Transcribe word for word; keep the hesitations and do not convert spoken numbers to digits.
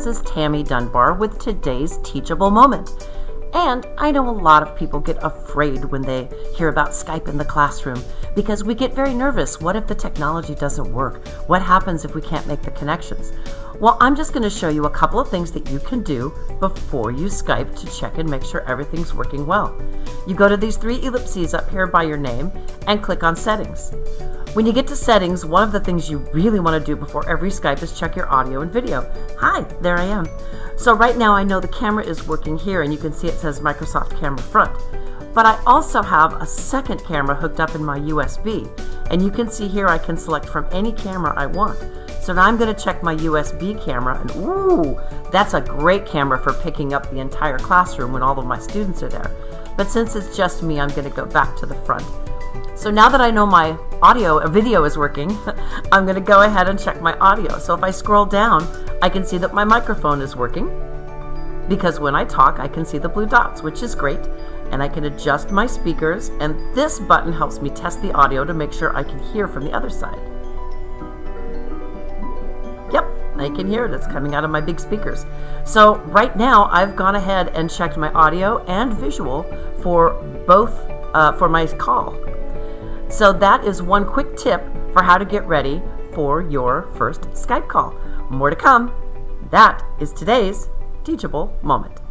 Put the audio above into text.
this is Tammy Dunbar with today's Teachable Moment. And I know a lot of people get afraid when they hear about Skype in the classroom because we get very nervous. What if the technology doesn't work? What happens if we can't make the connections? Well, I'm just going to show you a couple of things that you can do before you Skype to check and make sure everything's working well. You go to these three ellipses up here by your name and click on Settings. When you get to Settings, one of the things you really want to do before every Skype is check your audio and video. Hi, there I am. So right now I know the camera is working here and you can see it says Microsoft Camera Front. But I also have a second camera hooked up in my U S B. And you can see here I can select from any camera I want. So now I'm going to check my U S B camera, and ooh, that's a great camera for picking up the entire classroom when all of my students are there. But since it's just me, I'm going to go back to the front. So now that I know my audio or video is working, I'm going to go ahead and check my audio. So if I scroll down, I can see that my microphone is working because when I talk, I can see the blue dots, which is great. And I can adjust my speakers, and this button helps me test the audio to make sure I can hear from the other side. Yep, I can hear it. It's coming out of my big speakers. So right now, I've gone ahead and checked my audio and visual for both, uh, for my call. So that is one quick tip for how to get ready for your first Skype call. More to come. That is today's Teachable Moment.